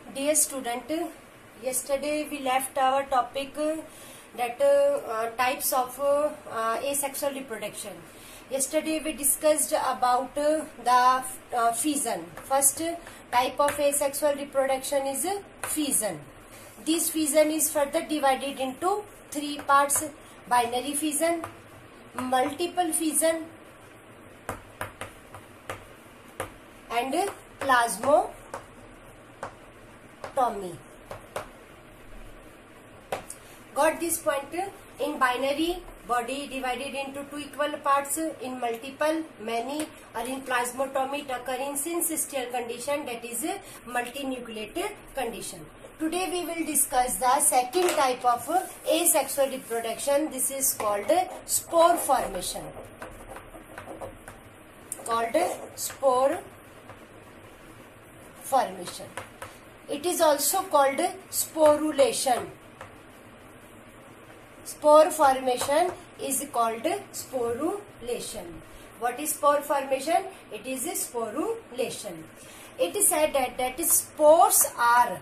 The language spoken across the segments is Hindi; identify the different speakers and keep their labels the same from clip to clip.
Speaker 1: Dear student, yesterday we left our topic that types of asexual reproduction. Yesterday we discussed about the fission. First type of asexual reproduction is fission. This fission is further divided into three parts: binary fission, multiple fission, and plasmotomy. Got this point? In binary, body divided into two equal parts. In multiple, many. Or in plasmotomy, it occurs in syncytial condition, that is multinucleated condition. Today we will discuss the second type of asexual reproduction. This is called spore formation. It is also called sporulation. Spore formation is called sporulation. What is spore formation? It is a sporulation. It is said that spores are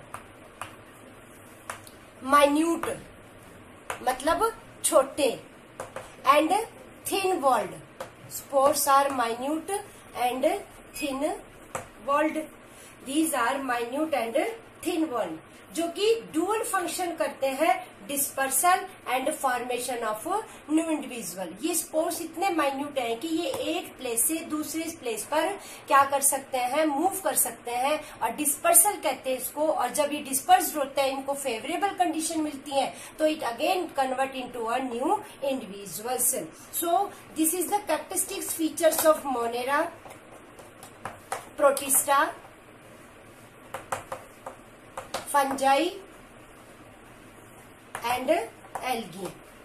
Speaker 1: minute, मतलब छोटे, and thin walled. Spores are minute and thin walled. These are minute and thin walled, जो कि डुअल फंक्शन करते हैं dispersal and formation of new individual. ये स्पोर्स इतने माइन्यूट हैं कि ये एक प्लेस से दूसरे प्लेस पर क्या कर सकते हैं, मूव कर सकते हैं, और डिस्पर्सल कहते हैं इसको. और जब ये डिस्पर्स्ड होते हैं, इनको फेवरेबल कंडीशन मिलती है, तो it again convert into a new individuals. So this is the characteristics features of Monera, Protista, fungi and algae.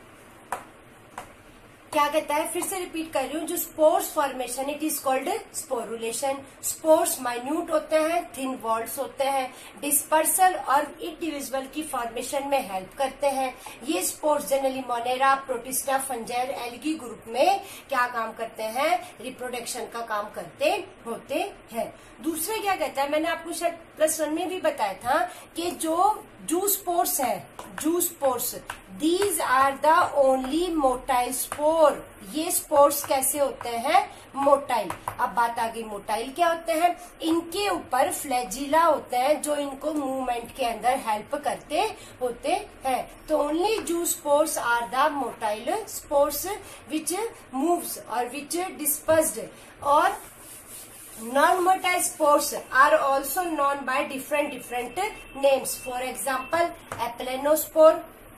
Speaker 1: क्या कहता है, फिर से रिपीट कर रही हूँ. जो spores formation, it is called sporulation. Spores minute होते हैं, थिन वॉल्स होते हैं, डिस्पर्सल और इंडिविजुअल की फॉर्मेशन में हेल्प करते हैं. ये spores generally Monera, Protista, fungi, algae group में क्या काम करते हैं, रिप्रोडक्शन का काम करते होते हैं. दूसरे क्या कहता है, मैंने आपको शायद +1 में भी बताया था कि जो जूस्पोर्स है, zoospores, these are the only motile spore. ये स्पोर्स कैसे होते हैं, मोटाइल. अब बात आ गई मोटाइल क्या होते हैं. इनके ऊपर फ्लैजिला होते हैं जो इनको मूवमेंट के अंदर हेल्प करते होते हैं. तो only zoospores are the motile spores which moves और विच डिस्पर्स्ड. और non-motile spores are also known by different names. For example, aplanospore,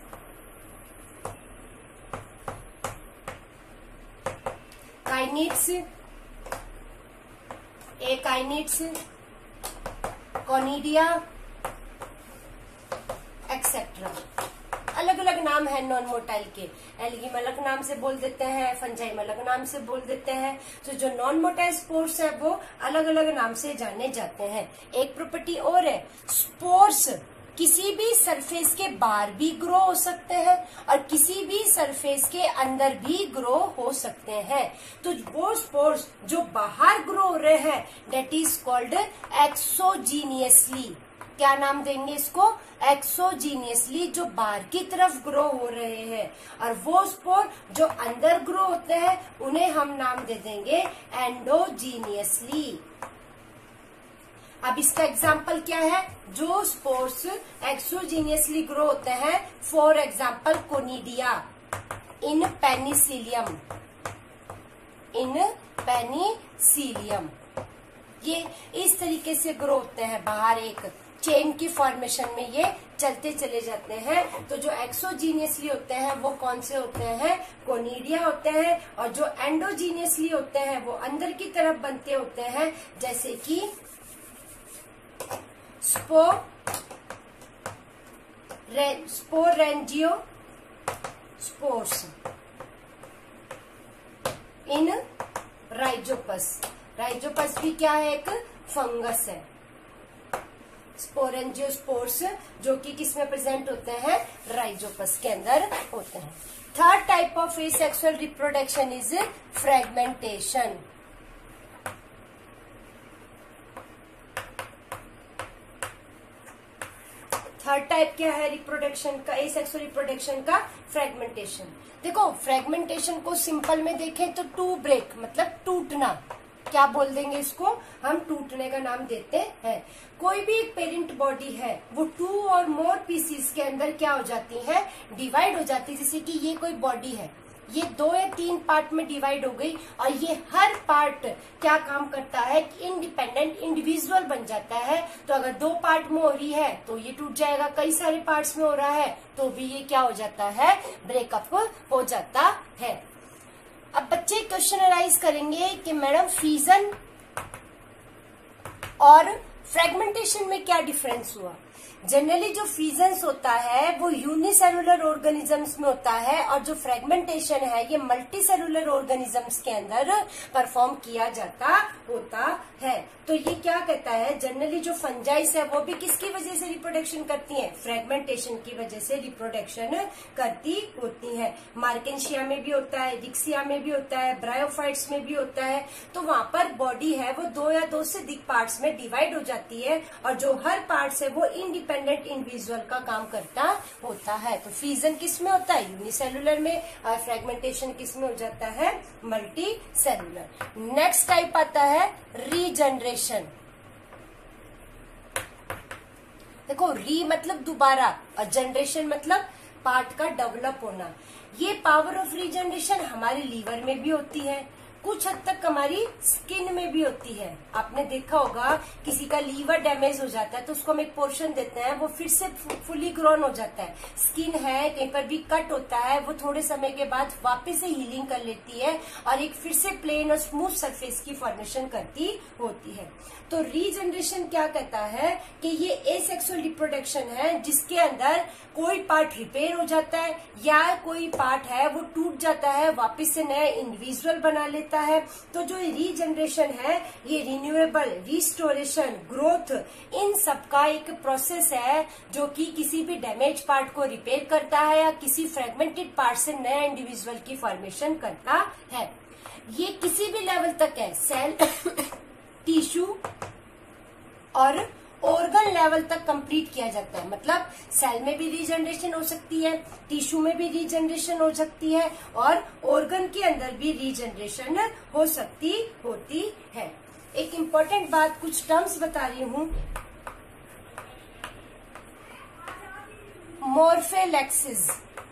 Speaker 1: kinetids, akinetids, conidia, etc. अलग अलग नाम है नॉन मोटाइल के. एल्गी में अलग नाम से बोल देते हैं, फंजाई में अलग नाम से बोल देते हैं. तो जो नॉन मोटाइल स्पोर्स है वो अलग अलग नाम से जाने जाते हैं. एक प्रॉपर्टी और है, स्पोर्स किसी भी सरफेस के बाहर भी ग्रो हो सकते हैं और किसी भी सरफेस के अंदर भी ग्रो हो सकते हैं. तो वो स्पोर्स जो बाहर ग्रो हो रहे हैं, डेट इज कॉल्ड एक्सोजीनियसली. क्या नाम देंगे इसको, एक्सोजीनियसली, जो बाहर की तरफ ग्रो हो रहे हैं. और वो स्पोर जो अंदर ग्रो होते हैं, उन्हें हम नाम दे देंगे एंडोजीनियसली. अब इसका एग्जाम्पल क्या है, जो स्पोर्स एक्सोजीनियसली ग्रो होते हैं. For example conidia in Penicillium, ये इस तरीके से ग्रो होते हैं, बाहर एक चेन की फॉर्मेशन में ये चलते चले जाते हैं. तो जो एक्सोजीनियसली होते हैं वो कौन से होते हैं, कोनिडिया होते हैं. और जो एंडोजीनियसली होते हैं वो अंदर की तरफ बनते होते हैं, जैसे कि sporangiospores in rhizopus. Rhizopus भी क्या है, एक फंगस है. स्पोरेंजियोस्पोर्स जो कि किसमें प्रेजेंट होते हैं, राइजोपस के अंदर होते हैं. Third type of asexual reproduction is fragmentation. Third type क्या है रिप्रोडक्शन का, एसेक्सुअल रिप्रोडक्शन का? फ्रेगमेंटेशन। देखो फ्रेगमेंटेशन को सिंपल में देखें तो टू ब्रेक मतलब टूटना, क्या बोल देंगे इसको हम? टूटने का नाम देते हैं। कोई भी एक पेरेंट बॉडी है वो 2 और मोर पीसीज के अंदर क्या हो जाती है? डिवाइड हो जाती है। जैसे कि ये कोई बॉडी है, ये 2 या 3 पार्ट में डिवाइड हो गई और ये हर पार्ट क्या काम करता है? इंडिपेंडेंट इंडिविजुअल बन जाता है। तो अगर 2 पार्ट में हो रही है तो ये टूट जाएगा, कई सारे पार्ट्स में हो रहा है तो भी ये क्या हो जाता है? ब्रेकअप हो जाता है। अब बच्चे क्वेश्चन अराइज करेंगे कि मैडम फ्यूजन और फ्रेगमेंटेशन में क्या डिफरेंस हुआ? जनरली जो फ्यूजन्स होता है वो यूनिसेलुलर ऑर्गेनिजम्स में होता है और जो फ्रेगमेंटेशन है ये मल्टीसेलुलर ऑर्गेनिजम्स के अंदर परफॉर्म किया जाता होता है। तो ये क्या कहता है? जनरली जो फंजाइस है वो भी किसकी वजह से रिप्रोडक्शन करती हैं? फ्रेगमेंटेशन की वजह से रिप्रोडक्शन करती होती है। मार्केंशिया में भी होता है, डिक्सिया में भी होता है, ब्रायोफाइट्स में भी होता है। तो वहां पर बॉडी है वो 2 या 2 से अधिक पार्ट्स में डिवाइड हो जाती है और जो हर पार्ट्स है वो इंडिपेंडेंट इंडिविजुअल का काम करता होता है। तो फ्यूजन किस में होता है? यूनिसेलुलर में। और फ्रेगमेंटेशन किस में हो जाता है? Multi cellular. नेक्स्ट टाइप आता है रीजनरेशन। देखो री मतलब दोबारा और जनरेशन मतलब पार्ट का डेवलप होना। ये पावर ऑफ रीजनरेशन हमारे लीवर में भी होती है, कुछ हद तक हमारी स्किन में भी होती है। आपने देखा होगा किसी का लीवर डैमेज हो जाता है तो उसको हम एक पोर्शन देते हैं, वो फिर से फुली ग्रोन हो जाता है। स्किन है कहीं पर भी कट होता है, वो थोड़े समय के बाद वापस से हीलिंग कर लेती है और एक फिर से प्लेन और स्मूथ सरफेस की फॉर्मेशन करती होती है। तो रीजनरेशन क्या कहता है कि ये एसेक्सुअल रिप्रोडक्शन है जिसके अंदर कोई पार्ट रिपेयर हो जाता है या कोई पार्ट है वो टूट जाता है, वापस से नया इंडिविजुअल बना लेता है। तो जो रीजनरेशन है ये रिन्यूएबल, रिस्टोरेशन, ग्रोथ, इन सब का एक प्रोसेस है जो कि किसी भी डैमेज पार्ट को रिपेयर करता है या किसी फ्रेगमेंटेड पार्ट से नया इंडिविजुअल की फॉर्मेशन करता है। ये किसी भी लेवल तक है, सेल, टिश्यू और ऑर्गन लेवल तक कंप्लीट किया जाता है। मतलब सेल में भी रीजनरेशन हो सकती है, टिश्यू में भी रीजनरेशन हो सकती है और ऑर्गन के अंदर भी रीजनरेशन हो सकती होती है। एक इम्पोर्टेंट बात, कुछ टर्म्स बता रही हूँ। मॉर्फोलेक्सिस,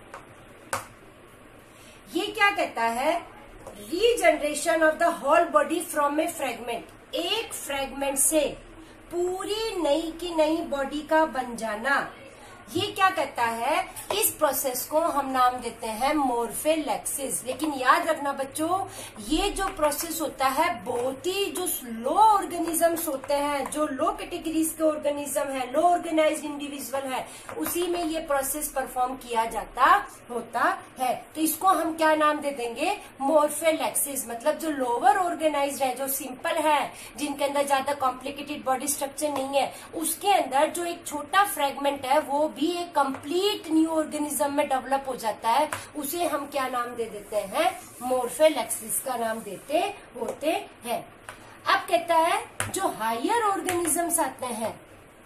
Speaker 1: ये क्या कहता है? Regeneration of the whole body from a fragment. एक फ्रेगमेंट से पूरी नई की नई बॉडी का बन जाना, ये क्या कहता है? इस प्रोसेस को हम नाम देते हैं मॉर्फोलेक्सिस। लेकिन याद रखना बच्चों, ये जो प्रोसेस होता है बहुत ही जो लो ऑर्गेनिजम्स होते हैं, जो लो कैटेगरीज के ऑर्गेनिज्म है, लो ऑर्गेनाइज्ड इंडिविजुअल है, उसी में ये प्रोसेस परफॉर्म किया जाता होता है। तो इसको हम क्या नाम दे देंगे? मॉर्फोलेक्सिस। मतलब जो लोअर ऑर्गेनाइज्ड है, जो सिंपल है, जिनके अंदर ज्यादा कॉम्प्लिकेटेड बॉडी स्ट्रक्चर नहीं है, उसके अंदर जो एक छोटा फ्रेगमेंट है वो भी एक कंप्लीट न्यू ऑर्गेनिज्म में डेवलप हो जाता है, उसे हम क्या नाम दे देते हैं? मॉर्फोलेक्सिस का नाम देते होते हैं। अब कहता है जो हायर ऑर्गेनिजम्स आते हैं,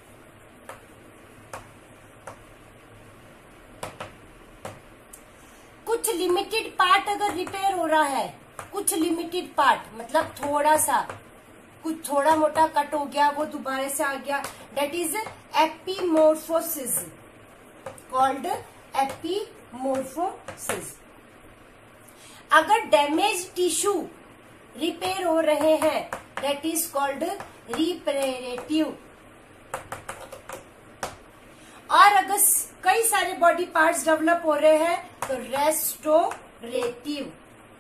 Speaker 1: कुछ लिमिटेड पार्ट अगर रिपेयर हो रहा है, कुछ लिमिटेड पार्ट मतलब थोड़ा सा, कुछ थोड़ा मोटा कट हो गया, वो दोबारा से आ गया, that is epimorphosis, called epimorphosis. अगर डैमेज टिश्यू रिपेयर हो रहे हैं, दैट इज कॉल्ड रिपेरेटिव। और अगर कई सारे बॉडी पार्ट्स डेवलप हो रहे हैं तो रेस्टोरेटिव।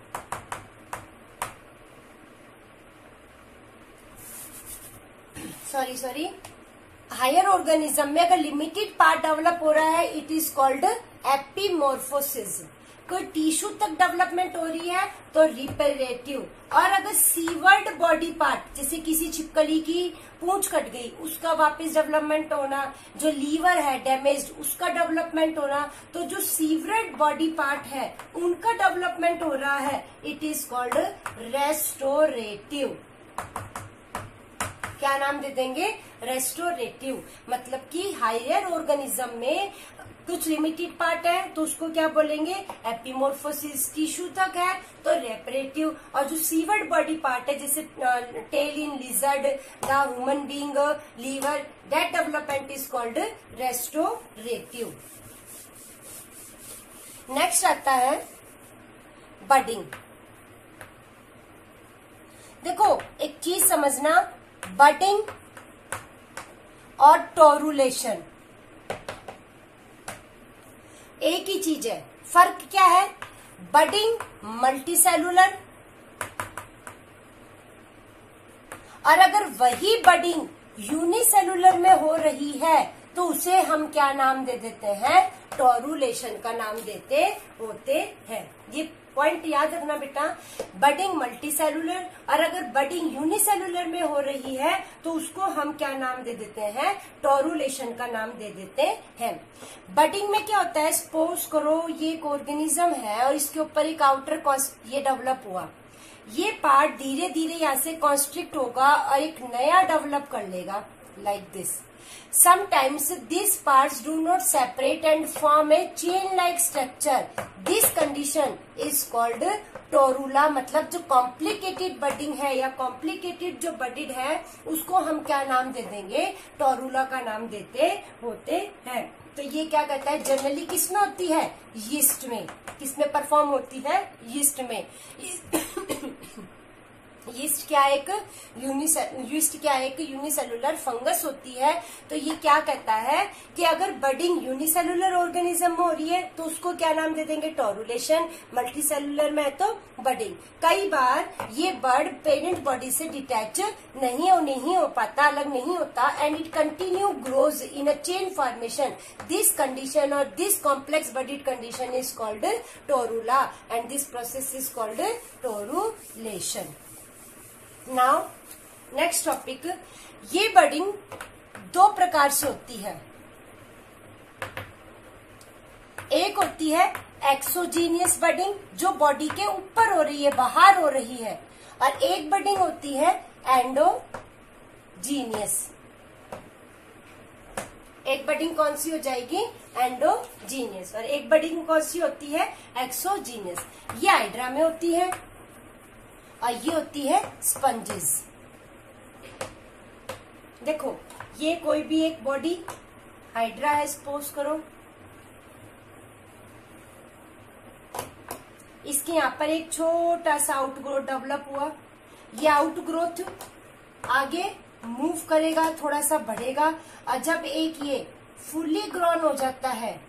Speaker 1: सॉरी हायर ऑर्गेनिज्म में अगर लिमिटेड पार्ट डेवलप हो रहा है, इट इज कॉल्ड एपीमॉर्फोसिस। कोई टिश्यू तक डेवलपमेंट हो रही है तो रिपेरेटिव। और अगर सीवर्ड बॉडी पार्ट, जैसे किसी छिपकली की पूंछ कट गई, उसका वापस डेवलपमेंट होना, जो लीवर है डैमेज्ड, उसका डेवलपमेंट होना, तो जो सीवर्ड बॉडी पार्ट है उनका डेवलपमेंट हो रहा है, इट इज कॉल्ड रेस्टोरेटिव। क्या नाम दे देंगे, रेस्टोरेटिव। मतलब कि हायर ऑर्गेनिज्म में कुछ लिमिटेड पार्ट है तो उसको क्या बोलेंगे, एपिमोर्फोसिस। टिश्यू तक है तो रेपरेटिव। और जो सीवर्ड बॉडी पार्ट है जैसे tail in lizard, the human being, liver, that development is called restorative. Next आता है बडिंग। देखो एक चीज समझना, बडिंग और टोरुलेशन एक ही चीज है। फर्क क्या है, बडिंग मल्टीसेलुलर, और अगर वही बडिंग यूनिसेलुलर में हो रही है तो उसे हम क्या नाम दे देते हैं, टोरुलेशन का नाम देते होते हैं। ये पॉइंट याद रखना बेटा, बडिंग मल्टीसेलुलर, और अगर बडिंग यूनिसेलुलर में हो रही है तो उसको हम क्या नाम दे देते हैं, टोरुलेशन का नाम दे देते हैं। बडिंग में क्या होता है, सपोज करो ये एक ऑर्गेनिज्म है और इसके ऊपर एक आउटर ये डेवलप हुआ, ये पार्ट धीरे धीरे यहाँ से कॉन्स्ट्रिक्ट होगा और एक नया डेवलप कर लेगा, like this. Sometimes these parts do not separate and form a chain-like structure. This condition is called torula। मतलब जो complicated budding है या complicated जो budded है उसको हम क्या नाम दे देंगे, टोरुला का नाम देते होते हैं। तो ये क्या कहता है, जनरली किसमें होती है, यीस्ट में। किसमें परफॉर्म होती है, यीस्ट में। यीस्ट क्या एक यूनिसेलुलर फंगस होती है। तो ये क्या कहता है कि अगर बडिंग यूनिसेलुलर ऑर्गेनिज्म में हो रही है तो उसको क्या नाम दे देंगे, टोरुलेशन। मल्टीसेलुलर में है तो बडिंग। कई बार ये बर्ड पेरेंट बॉडी से डिटैच नहीं हो पाता, अलग नहीं होता, and it continue grows in a chain formation. This condition और this complex budded condition is called torula and this process is called torulation. Now next topic, ये बडिंग दो प्रकार से होती है। एक होती है एक्सोजीनियस बडिंग जो बॉडी के ऊपर हो रही है, बाहर हो रही है, और एक बडिंग होती है एंडोजीनियस। एक बडिंग कौन सी हो जाएगी, एंडोजीनियस, और एक बडिंग कौन सी होती है, एक्सोजीनियस। ये हाइड्रा में होती है और ये होती है स्पंजेस। देखो ये कोई भी एक बॉडी हाइड्रा है, सपोज करो, इसके यहाँ पर एक छोटा सा आउटग्रोथ डेवलप हुआ। ये आउटग्रोथ आगे मूव करेगा, थोड़ा सा बढ़ेगा, और जब एक ये फुल्ली ग्रोन हो जाता है,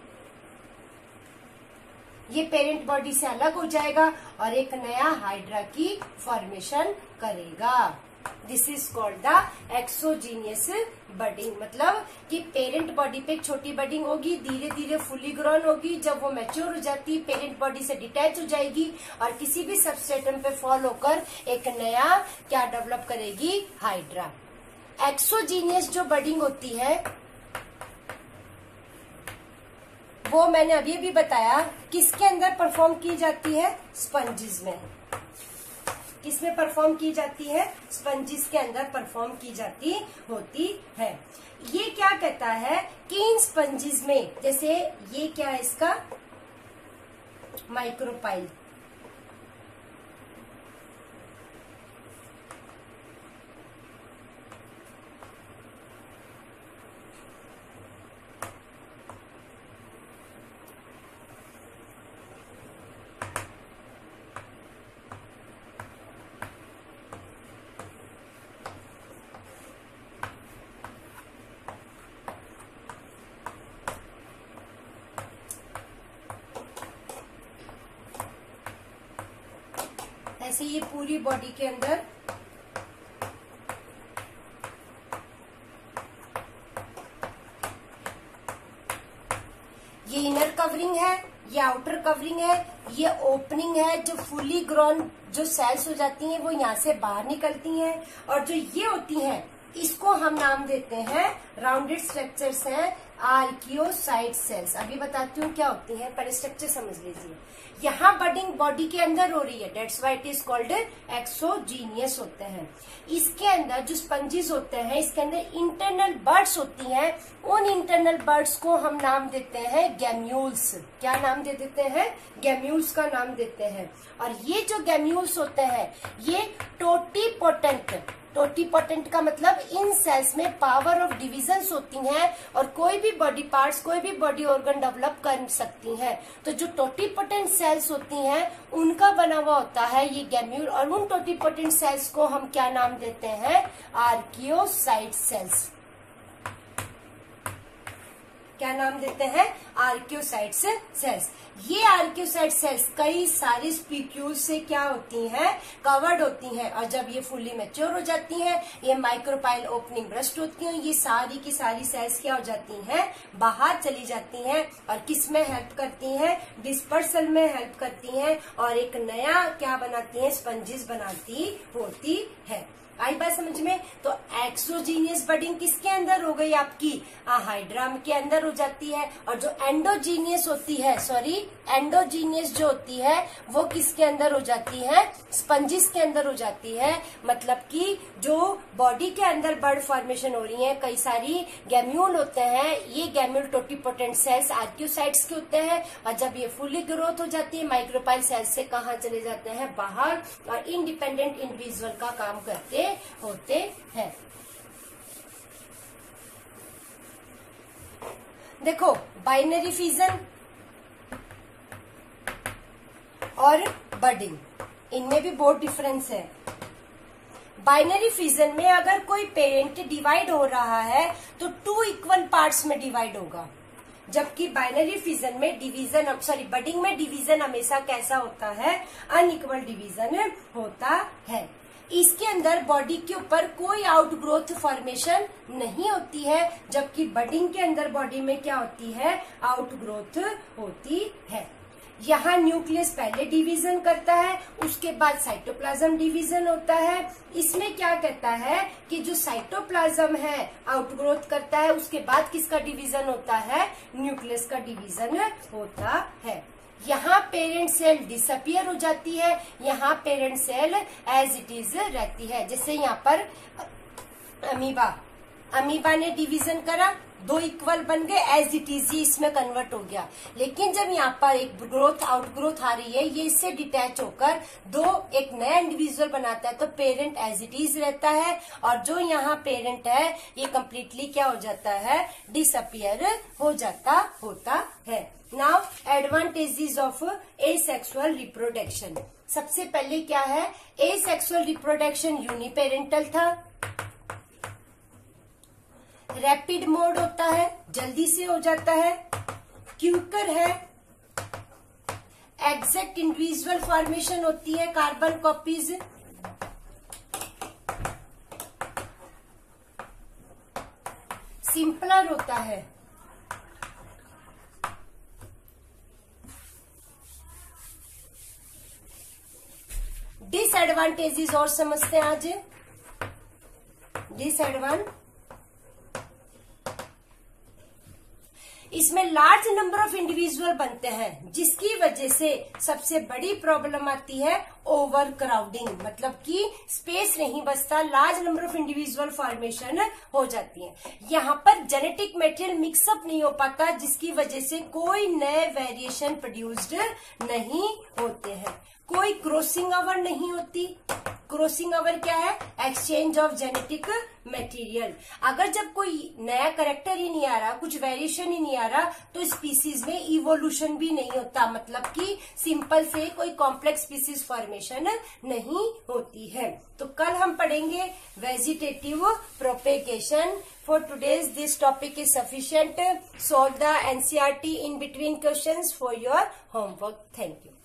Speaker 1: ये पेरेंट बॉडी से अलग हो जाएगा और एक नया हाइड्रा की फॉर्मेशन करेगा। This is called the exogenous budding. मतलब कि पेरेंट बॉडी पे एक छोटी बडिंग होगी, धीरे धीरे फुली ग्रोन होगी, जब वो मैच्योर हो जाती है पेरेंट बॉडी से डिटैच हो जाएगी और किसी भी सबस्ट्रेटम पे फॉल होकर एक नया क्या डेवलप करेगी, हाइड्रा। एक्सोजीनियस जो बडिंग होती है वो मैंने अभी भी बताया किसके अंदर परफॉर्म की जाती है, स्पंजिस में। किसमें परफॉर्म की जाती है, स्पंजिस के अंदर परफॉर्म की जाती होती है। ये क्या कहता है कि इन स्पंजिस में, जैसे ये क्या है इसका, माइक्रोपाइल, ऐसे ये पूरी बॉडी के अंदर ये इनर कवरिंग है, ये आउटर कवरिंग है, ये ओपनिंग है। जो फुली ग्रोन जो सेल्स हो जाती हैं वो यहाँ से बाहर निकलती हैं, और जो ये होती हैं इसको हम नाम देते हैं, राउंडेड स्ट्रक्चर्स हैं आर्कियोसाइट सेल्स। अभी बताती हूँ क्या होती है, पहले स्ट्रक्चर समझ लीजिए। यहाँ बडिंग बॉडी के अंदर हो रही है, that's why it is called exogenous होते हैं। इसके अंदर जो स्पंजिस होते हैं, इसके अंदर इंटरनल बर्ड्स होती हैं। उन इंटरनल बर्ड्स को हम नाम देते हैं गैम्यूल्स। क्या नाम दे देते हैं? गैम्यूल्स का नाम देते हैं। और ये जो गैम्यूल्स होते हैं ये टोटीपोटेंट, टोटीपोटेंट का मतलब इन सेल्स में पावर ऑफ डिविजन्स होती हैं और कोई भी बॉडी पार्ट्स, कोई भी बॉडी ऑर्गन डेवलप कर सकती हैं। तो जो टोटीपोटेंट सेल्स होती हैं उनका बना हुआ होता है ये गैम्यूल, और उन टोटीपोटेंट सेल्स को हम क्या नाम देते हैं? Archaeocyte cells. क्या नाम देते हैं? Archaeocyte cells. ये आर्कियोसाइट सेल्स कई सारी स्पीक्यूल्स से क्या होती हैं? कवर्ड होती हैं। और जब ये फुल्ली मैच्योर हो जाती हैं, ये माइक्रोपाइल ओपनिंग ब्रस्ट होती हैं, ये सारी की सारी सेल्स क्या हो जाती हैं? बाहर चली जाती हैं। और किस में हेल्प करती हैं? डिस्पर्सल में हेल्प करती हैं और एक नया क्या बनाती हैं? स्पंजिस बनाती होती है। आई बात समझ में? तो एक्सोजीनियस बडिंग किसके अंदर हो गई आपकी? हाइड्राम के अंदर हो जाती है। और जो एंडोजीनियस होती है, एंडोजीनियस जो होती है वो किसके अंदर हो जाती है? स्पंजिस के अंदर हो जाती है। मतलब कि जो बॉडी के अंदर बर्ड फॉर्मेशन हो रही है, कई सारी गैम्यूल होते हैं। ये गैम्यूल टोटीपोटेंट सेल्स आर्कियोसाइट्स के होते हैं। और जब ये फुली ग्रोथ हो जाती है, माइक्रोपाइल सेल्स से कहाँ चले जाते हैं? बाहर, और इंडिपेंडेंट इंडिविजुअल का काम करते होते हैं। देखो, बाइनरी फिजन और बडिंग, इनमें भी बहुत डिफरेंस है। बाइनरी फिजन में अगर कोई पेरेंट डिवाइड हो रहा है तो 2 इक्वल पार्ट्स में डिवाइड होगा, जबकि बाइनरी फिजन में डिवीजन, बडिंग में डिवीजन हमेशा कैसा होता है? अनइक्वल डिवीजन होता है। इसके अंदर बॉडी के ऊपर कोई आउटग्रोथ फॉर्मेशन नहीं होती है, जबकि बडिंग के अंदर बॉडी में क्या होती है? आउटग्रोथ होती है। यहाँ न्यूक्लियस पहले डिवीजन करता है, उसके बाद साइटोप्लाज्म डिवीजन होता है। इसमें क्या कहता है कि जो साइटोप्लाज्म है आउटग्रोथ करता है, उसके बाद किसका डिवीजन होता है? न्यूक्लियस का डिवीजन होता है। यहाँ पेरेंट सेल डिसअपियर हो जाती है, यहाँ parent cell as it is रहती है। जैसे यहाँ पर अमीबा ने डिवीजन करा, 2 इक्वल बन गए, एज इट इज ही इसमें कन्वर्ट हो गया। लेकिन जब यहाँ पर एक ग्रोथ आउटग्रोथ आ रही है, ये इससे डिटैच होकर एक नया इंडिविजुअल बनाता है, तो पेरेंट एज इट इज रहता है। और जो यहाँ पेरेंट है ये कम्प्लीटली क्या हो जाता है? डिसअपियर हो जाता होता है। Now advantages of asexual reproduction. सबसे पहले क्या है? एसेक्सुअल रिप्रोडक्शन यूनिपेरेंटल था, रैपिड मोड होता है, जल्दी से हो जाता है, क्यूकर है, एग्जैक्ट इंडिविजुअल फॉर्मेशन होती है, कार्बन कॉपीज, सिंपलर होता है। डिसएडवांटेजेस और समझते हैं आज। इसमें लार्ज नंबर ऑफ इंडिविजुअल बनते हैं, जिसकी वजह से सबसे बड़ी प्रॉब्लम आती है ओवर क्राउडिंग, मतलब कि स्पेस नहीं बचता, large number of individual formation हो जाती है। यहाँ पर जेनेटिक मटेरियल मिक्सअप नहीं हो पाता, जिसकी वजह से कोई नए वेरिएशन प्रोड्यूस्ड नहीं होते हैं, कोई क्रॉसिंग ओवर नहीं होती। क्रॉसिंग ओवर क्या है? Exchange of genetic material. अगर जब कोई नया कैरेक्टर ही नहीं आ रहा, कुछ वेरिएशन ही नहीं आ रहा, तो स्पीसीज में इवोल्यूशन भी नहीं होता, मतलब कि सिंपल से कोई कॉम्प्लेक्स स्पीसीज फॉर्मेशन नहीं होती है। तो कल हम पढ़ेंगे vegetative propagation. For today's this topic is sufficient. Solve the NCERT in between questions for your homework. Thank you.